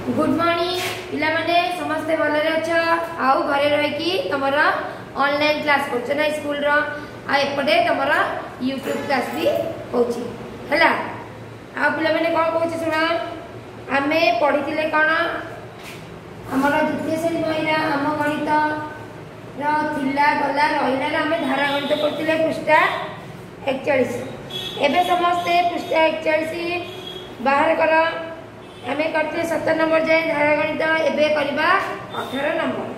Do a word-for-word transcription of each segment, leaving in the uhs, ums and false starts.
Good morning पिला माने समस्ते भले अच्छ आउ घरे रही तुमर ऑनलाइन क्लास कर ना स्कूल रो आ एपटे तुमर यूट्यूब क्लास भी होची हला आ पिला माने कोन कहू सुना आमे पढ़ी कौन आमर द्वितीय श्रेणी महिला आम गणित रा गला रहा आम धारा गणित करते पृष्ठा एकचाश एवं समस्ते पृष्ठा एकचाश बाहर कर आम करते सत्तर नंबर जाए धारा गणित एवं करवा अठारह नंबर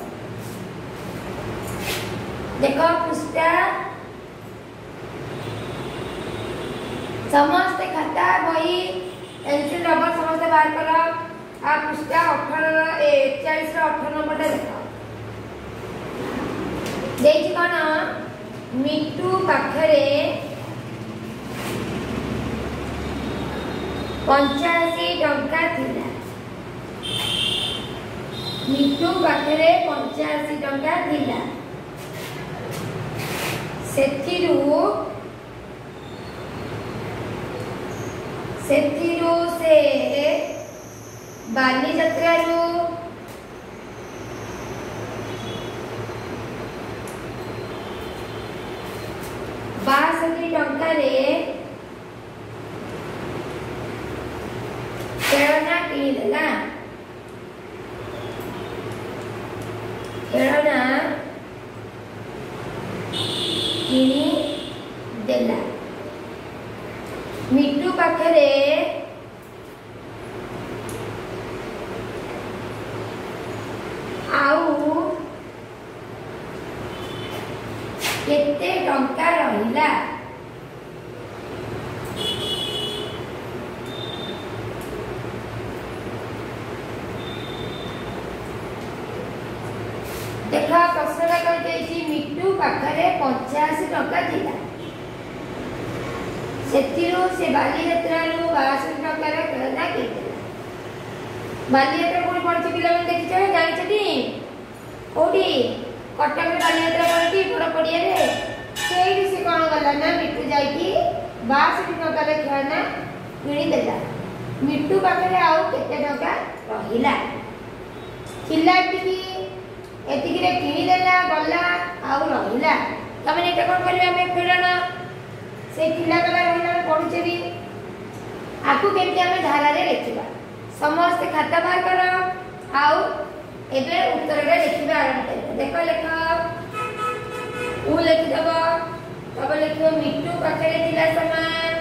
देख पृष्ठा समस्ते खाता बही पेंसिल रबर समस्ते बाहर कर आ पृष्ठा अठारह एकचाश अठारह नंबर देख देखी कौन मिट्टू पाखरे पंचाशी टंका थिला मिट्टू पाखरे पंचाशी टंका थिला सेथिरु सेथिरु से बाली यात्रारु बासठी टंका रे खेलना किनिदेला खेलना किनिदेला मिट्टू पाखरे आउ केते टंका रहिला देखा प्रश्न कर मिट्टू पाखरे पंचाशी टंका थिला सेतिरो से बाली यात्रारु बासठ टंकार खेलना किनिदेला बाली यात्रा कोन पड़छि पिला मन देखिछ जानिछटी कोठी कटक बाली यात्रा पड़छि बड़ पड़िया रे सेही से कोन गला ना मिट्टू जाईकी बासठ टंकार खेलना किनिदेला मिट्टू पाखरे आउ केते टंका रहिला चिल्लाटी एतिक रे किनिदेला गला आउ रहिला तमे एटा कोन करबे हमें फेरना से किला गला रहिला पढुचे भी आकु केमति हमें धारा रे लिखिबा समस्त खाता बाहर करो आउ एबे उत्तर रे लिखिबा आरंभ कर देखो लेख उ लिखि दबो तब लिखिबो मिट्टू पाखरे थिला समान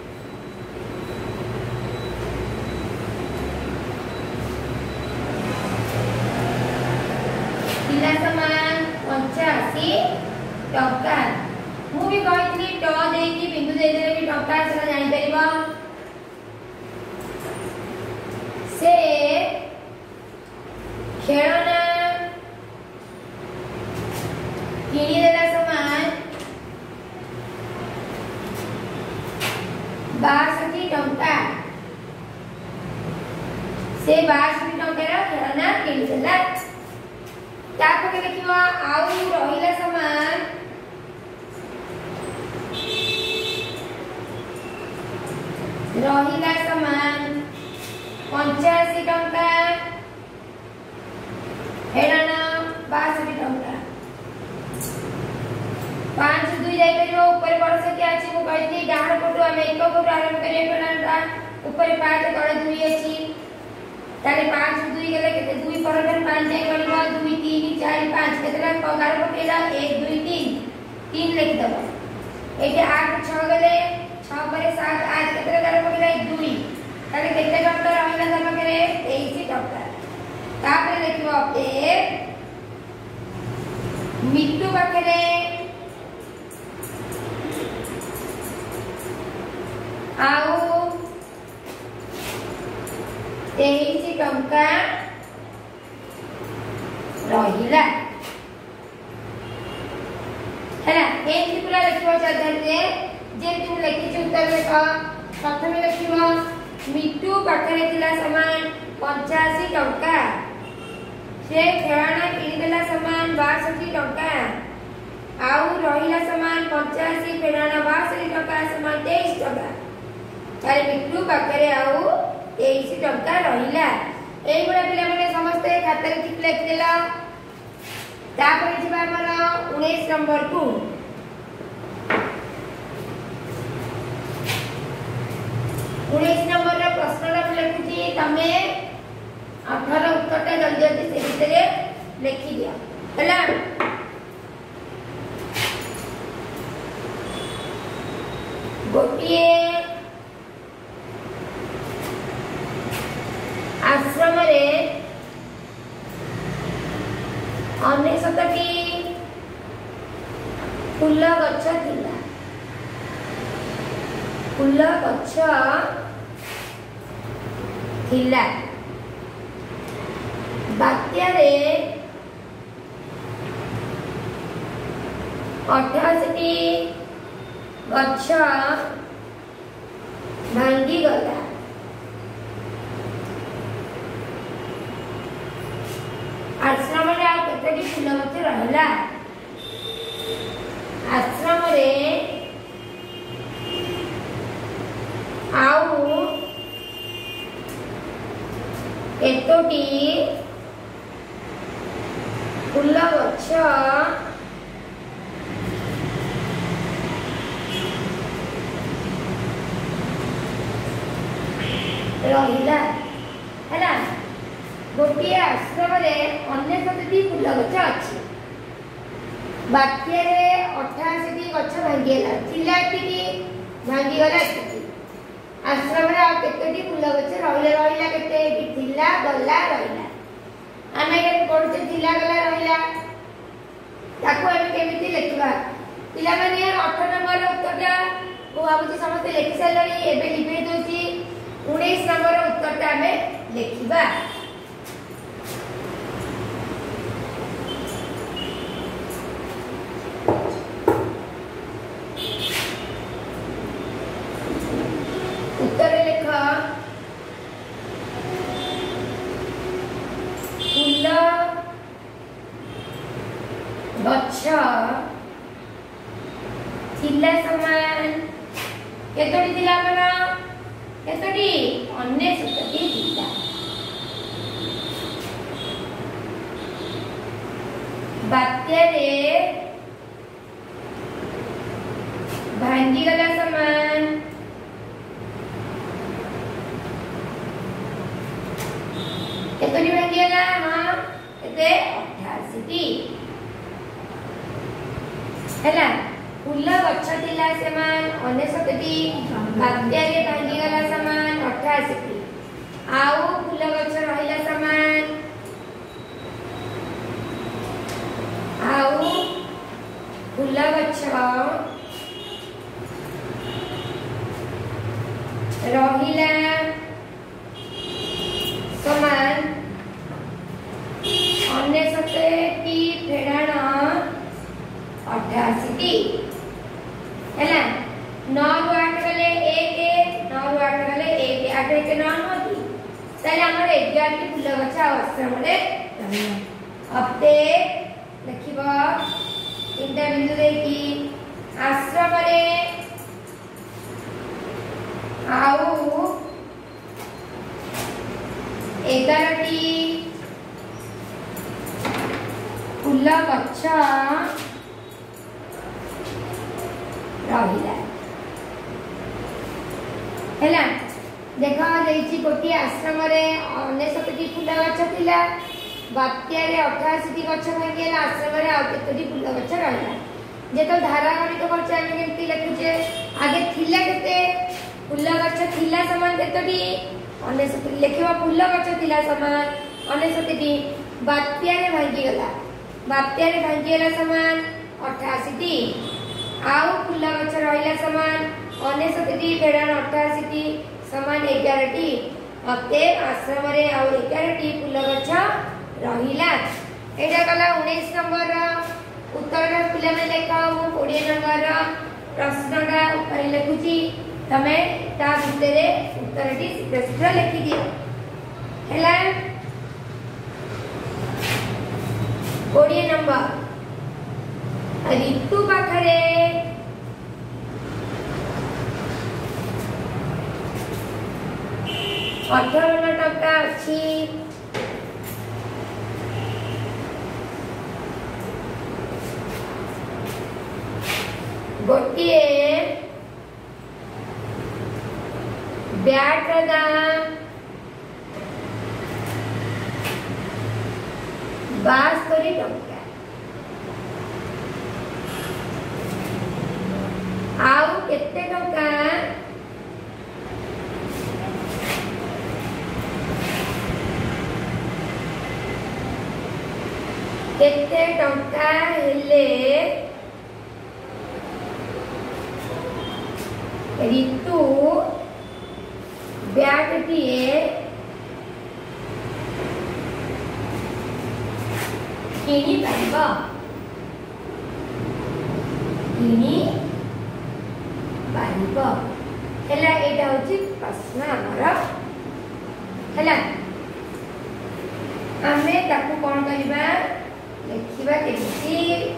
थिला समान पंचाशी टंका मु भी कहितली ट देकी बिंदु दे देले भी टंका सेला जानि परिबो से खेलना किनी देला समान बासठी टंका से बासठी टंका खेलना किनी देला ताको के लिखिबा आउ रहिला समान रहिला समान पंचाशी टंका हेडाना बासठी टंका पांच दुई जाई परिबो ऊपर बड़ संख्या अछि मु कहिथि डाहर कोटो हम एक कोटो आरंभ करिए पेनाटा ऊपर पांच तळे दुई अछि ताले पांच दुई गेले केते दुई पर फिर पांच जाई परिबो दुई तीन चार पांच केतला पगार पकेला एक दुई तीन तीन लिख दबो एके आठ छह गेले छह पर सात आठ केतला गार पकेला दुई ताले केते टंका रहिला धर्म करे तेईस टंका तापर लिखिबो ए मिट्टू पाखरे आउ तेईस टंका रहिला हैला एंती पूरा लिखिबो चादर रे जे तुम लिखि छु उत्तर लेख प्रथम लिखिबो मिट्टू पाखरे थिला समान पंचाशी टंका से खेलना किनिदेला समान बासठी टंका आउ रहिला समान पंचाशी फेराना बासठी टंका समान तेईस टंका तारे मिट्टू पाखरे आउ तेईस टंका रहिला एई गुडा पिला माने समस्त खाता रे ठीक लिखि देला तापर जिबा हमर उन्नीस नंबर को उन्नीस नंबर रा प्रश्न रा लिखुची तमे अठारह उत्तर टा जल्दी जल्दी से भितरे लिखि दिया हला गोटिए आश्रम रे अनेशतटी फूल गछ थिला फूल गछ थिला बात्या रे अठासी गछ भांगी गला आश्रम रे आ केतटी फूल गछ रहला आश्रम रे आउ केतटी फूल गछ रहिला हैला गोटिए आश्रम रे अनेकटी फूल गछ अछि बाक्य रे अठासी टी गछ भांगीला चिलाटी भांगी गला आश्रम रे आ केतटी फूल गछ रहिला रहिला केते थिला गला रहिला आमे के पढुचे थिला गला रहिला ताको एमे केमिति लिखबा पिला माने अठारह नंबर उत्तरटा को आबुची समस्त लिखि सारलनी एबे लिखि दोची उन्नीस नंबर उत्तरटा हमें लिखिबा उत्तर लिख फूल गछ थिला समान केतोटी थिला बना केतोटी अनेशतटी थिला बात्या रे भांगी गला समान केतोटी भांगी गला हां एते अठासी टी हैला फूल गछ थिला समान अनेशतटी बात्या रे भांगी गला समान अठासी टी आउ फूल गछ रहिला समान आउ फूल गछ रहिला समान अनेशतटी फेडाण अठासी टी हैला नौ रु आठ गले एक नौ रु आठ गले एक आठ एक नौ होती ताले हमर ग्यारह टी फूल गछ आश्रम रे रहला अपते लिखिबा तीनटा बिंदु देखि आश्रम रे आउ ग्यारह टी फूल गछ रहिला हैला देखा जाईची गोटी आश्रम रे अनेशतटी फूल गछ थिला बात्या रे अठासी टी गछ भांगीला आश्रम रे आ केतटी फूल गछ रहिला जेतो धारा गणित करछ आमे केमति लिखुचे आगे थिला केते फूल गछ थिला समान केतटी अनेशतटी लिखिबा फूल गछ थिला समान अनेशतटी बात्या रे भांगी गला बात्या रे भांगी गला समान अठासी टी आउ फूल गछ रहिला समान अनेशतटी फेडाण अठासी टी समान ग्यारह टी अते आश्रम रे आउ ग्यारह टी फूल गछ रहिला एटा कला उन्नीस नंबर उत्तर पिला में लेखा मु बीस नंबर प्रश्नटा ऊपर लिखुची तमे ता भितरे उत्तरटी शीघ्र शीघ्र लिखि दियो हैला बीस नंबर ऋतु पाखरे अठारह टका अछि गोटे ब्याट दाम बास्तरी टंका आउ केते टंका केते टंका हेले ऋतु ब्यागटीए किनी पारिबो किनी पारिबो हेला एटा होची प्रश्न हमर हेला आमे ताकू कोन करिबा लिखिबा केती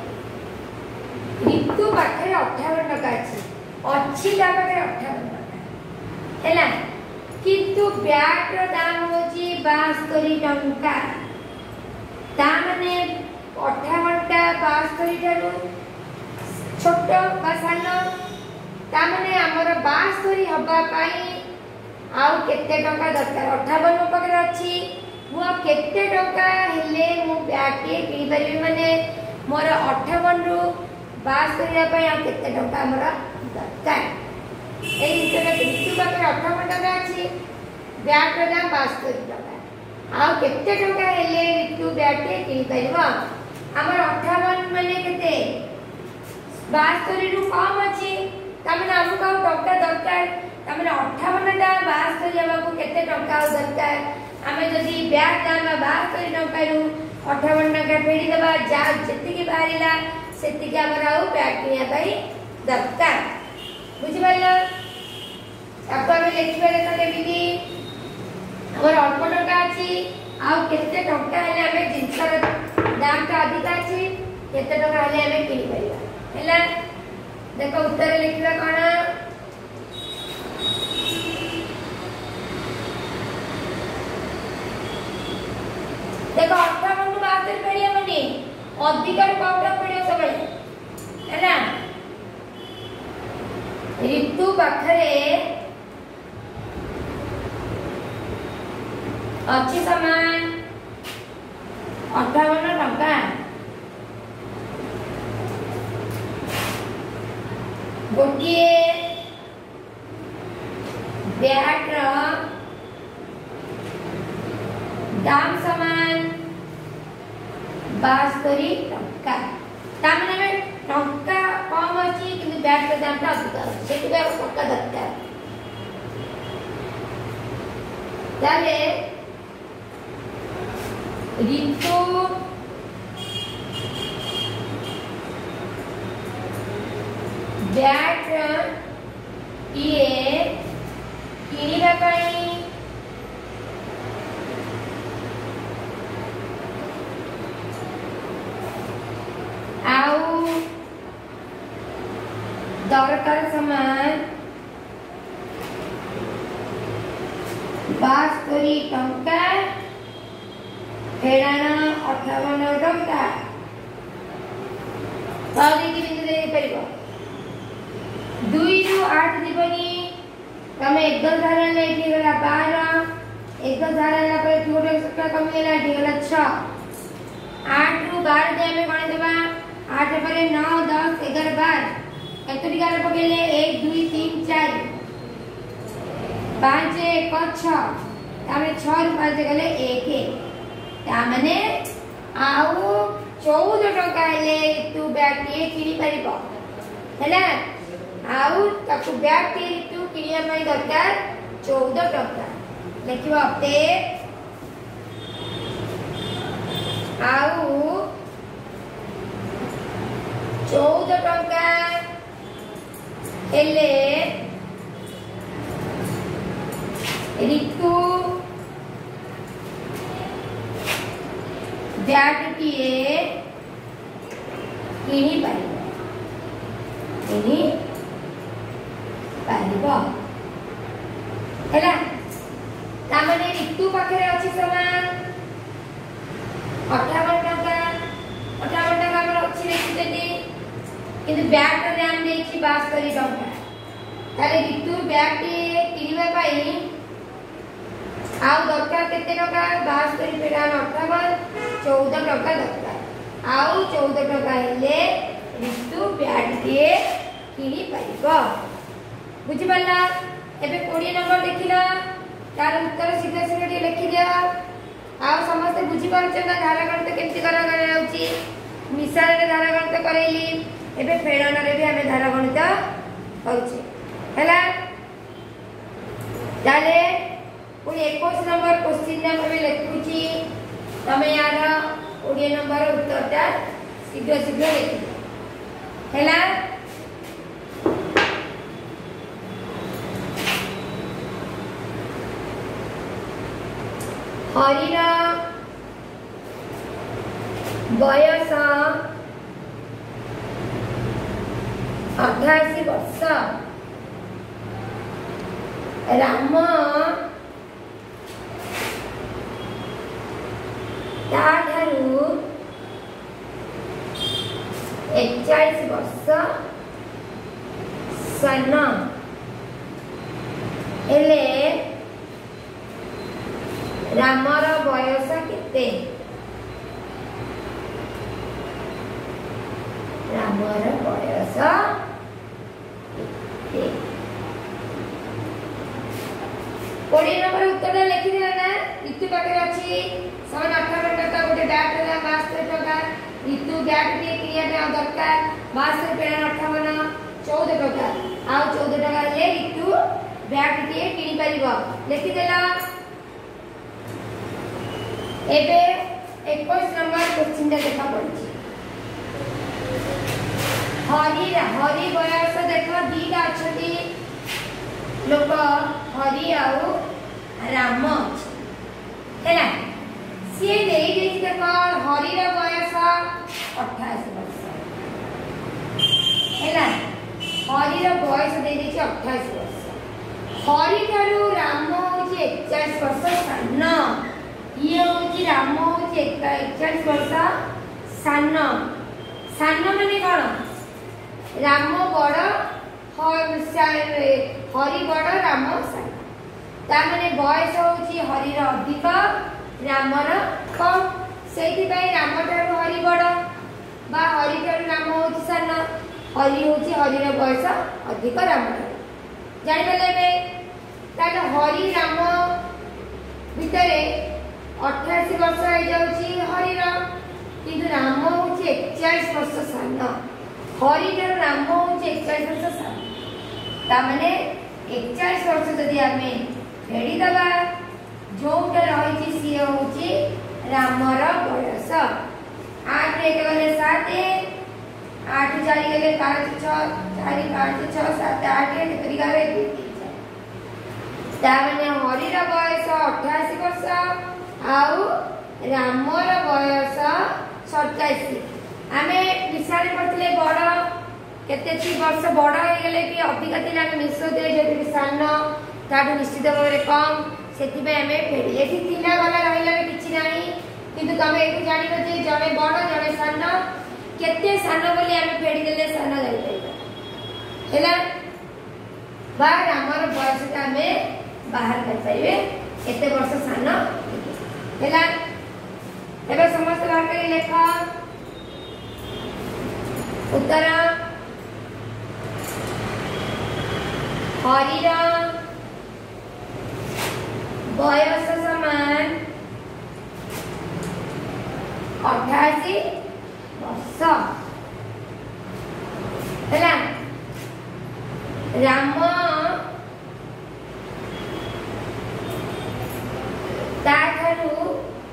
ऋतु पाखरे अठावन टका अछि अछि ता पाखरे अठावन टका हेला किंतु ब्याट रो दाम होची बास्तरी टंका ता माने अठावन टा बास्तरी टारू छोट बा सानो ता माने हमर बास्तरी हबा पई आउ केते टका दरकार अठावन मो पाखरे अछि मु केते टका हेले मु ब्याटे किनि परिबे माने मोर अठावन रु बास्तरी पई आ केते टका हमर दरकार एई विषय ऋतु पाखरे अठावन टका अछि ब्याट रो दाम बास्तरी टका आ केते टका हेले ऋतु ब्याटे किनि परिबो हमर अठावन माने केते बास्तरी रु कम अछि तमने हमु का टका दरकार तमने अठावन टा बास्तरी हमकु केते टका दरकार आमे जदी ब्याट दाम बास्तरी टका रु अठावन टका फेडी दबा जा जति की बारिला सेति के हमर आउ ब्याट किया पई दरकार बुझि पाइलो अब हम लिखिबा त केमिति हमर अल्प टका अछि आ केते टका हेले हमें जिंसर दाम का अधिक अछि केते टका हेले हमें किनि परिबा हेला देखो उत्तर लिखिबा कोन देखो अठावन को बास्तरी पड़िया मनी अधिकार कोटा पड़िया सबले हैना ऋतु पाखरे अच्छी समान अठावन टका गोटे ब्याट दाम समान बास्तरी टका तामने टका कम अछि किंतु ब्याट के दाम अधिक अछि सेति बे टका दरकार ताले ऋतु ब्याट ये किनिबा पई आउ दरकार समान बास्तरी टंका फेडाना अठावन टंका ताली की बिंदु दे परिबो दुई रु आठ दिबनी तमे एक धारा ले कि गला बारह एक धारा ला पर थोड़े टका कम गेला कि गला छह आठ रु बारह दे हमें कोन देबा आठ पर नौ दस ग्यारह बारह एतरी गार पकेले एक दो तीन चार पाँच एक छह तामे छह रु पाँच गले एक ता माने आउ चौदह टका ले तू ब्याग के किनी परिबो हैला आउ ताकू ब्याग के तू किनिया पई दरकार चौदह टका देखिबो अपते आउ चौदह टका हेले ऋतु ब्याग किए किनी पारिबो किनी पारिबो हैला तामने ऋतु पाखरे अछि समान अठावन टका अठावन टका हमर अछि लिखि देती किंतु बैग रे दाम देछि बास्तरी टंका ताले ऋतु बैग टी किनिबा पाई आउ दरकार केते टका बास्तरी पेड़ा अठावन चौदह टका दरकार आउ चौदह टका हेले ऋतु बैग टी किनि पाइबो बुझि पल्ला एबे बीस नंबर देखिला तार उत्तर सीधा सीधा टी लिखि दिया आ समस्त बुझी परछ ना धारा गणित केमति करा करा जाउची मिसाल रे धारा गणित करैली एबे फेड़न रे भी हमें धारा गणित करूचे हला ताले पुनी इक्कीस नंबर क्वेश्चन ना हमें लिखुची तमे यार बीस नंबर उत्तरटा सीधा सीधा लिखि हला हरिरा बयस अठासी वर्ष राम ताठारु एकचालीस वर्ष सन एले रामर बयस केते रामर बयस केते कोड़ी नंबर उत्तर लिखि देला ना ऋतु पाखे अछि समान अठावन टका गोटे बैट रे बासठ टका ऋतु बैट के क्रिया पे दरकार बासठ पेड़ा अठावन चौदह टका आ चौदह टका ले ऋतु बैट के किनि परिबो लिखि देला एबे इक्कीस नंबर क्वेश्चन देखा पड़छि हरि हरि बयस देखो दीटा अछती लोक हरि आउ राम हैला सी देई देछि देखो हरि रा बयस अट्ठासी वर्ष हैला हरि रा बयस देई देछि अट्ठासी वर्ष हरि थारु राम होछि एकचालीस वर्ष सान ये होची राम होची एकचालीस वर्ष सान सान माने कोन राम बड़ हरि बड़ राम सान ता माने बयस होची हरि रा अधिक राम रा कम सेति पई राम ठारू हरि बड़ बा हरि ठारू राम होची सान हरि होची हरि रा बयस अधिक राम ठारू जानि पले बे ताले हरि राम भितरे अठासी वर्ष हो जाउची हरि रा किंतु राम होची एकचालीस वर्ष सान हरि रा राम होची एकचालीस वर्ष सान ता माने एकचालीस वर्ष जदी हमें फेडी दबा जोटा रहिची सी होची राम रा बयस आठ रे गले सात आठ चारि गले पाँच छह चारि पाँच छह सात आठ केतरी गावे ता माने हरि रा बयस अठासी वर्ष आउ रामर बयस सत्ताईस आमे मिसाल पड़थिले बड़ केते ची वर्ष बड़ हो गेले कि अधिक थिला मिसो दे जेति सान ताडू निश्चित भाबरे कम सेति पे हमें फेडी एठी थिला वाला रहिला किछि नाही किंतु तमे एठी जानिबो जे जणे बड़ जणे सान केते सान बोली हमें फेडी देले सान जाई पाइबा हैला बा रामर बयस का हमें बाहर कर पाइबे केते वर्ष सान हैला एबे समस्त बाहर करी लेखा उत्तर हरि रा बयस समान अठासी वर्ष हैला राम ताठारु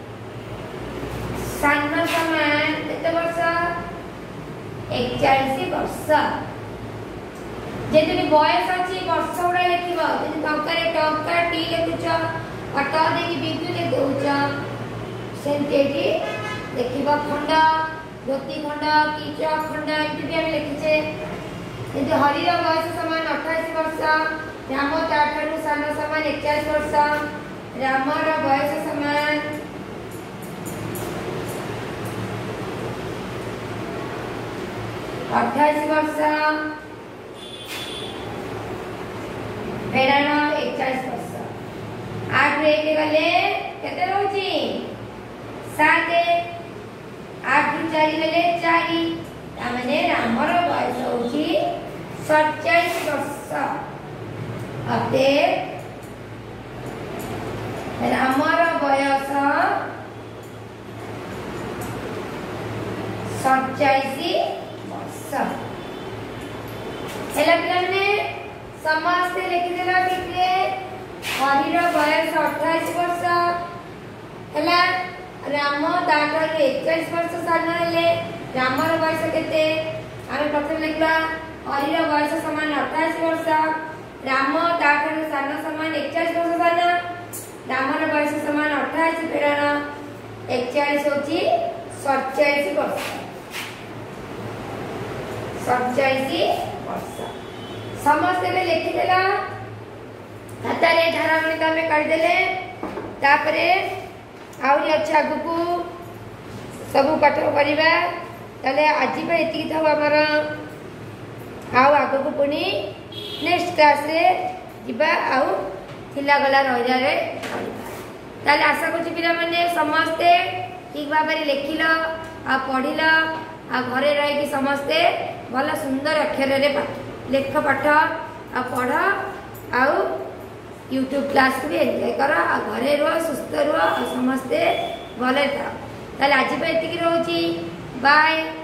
सान समान केते वर्ष एकचालीस वर्ष जेतुनी बयस अछि वर्ष उडा लिखिबो जेतु टंका रे टंका टी लिखुछ अटा देकी बिंदु ले दउछ सेंटेटी लिखिबो खंड ज्योति खंड कीच खंड इति भी हम लिखिछे किंतु हरि रा बयस समान अट्ठासी वर्ष राम ताठारु सान समान एकचालीस वर्ष राम रा बयस समान अठाईस वर्ष फेरान एकचाश वर्ष आठ रे एक गले केते रहउची सात आठ रु चार गले चार ता माने रामर बयस होची सत्ताईस वर्ष अते रामर बयस सत्ताईस वर्ष हेला पिलाने समस्त लिखिदेला किते हरिर बयस अट्ठाईस वर्ष हेला राम दाटर एकचाश वर्ष साधन हेले रामर बयस केते आमे प्रथम लिखला हरिर बयस समान अट्ठाईस वर्ष राम दाटर साधन समान एकचाश वर्ष साधन रामर बयस समान अट्ठाईस फेरान एकचाश होची सत्ताईस वर्ष सत्ताईस वर्ष समस्त में लिखि देला खाता रे धारा गणित में कर देले तापरे आउरी अच्छा गुकु सब पाठ करिबा तले आजि पे एति था हमर आउ आगो को पुनी नेक्स्ट क्लास रे जिबा आउ थिला गला रहिजा रे ताले आशा करछि पिला माने समस्त ठीक भाबरे लिखिलो आ पढिलो आ घरे रहि कि समस्त भला सुंदर अक्षर रे लेख पाठ आ पढ़ आउ यूट्यूब क्लास भी एंजॉय कर आ घरे रुह सुस्थ रुह आ समस्ते भले था ताले आज पे एतिकी रहउची बाय।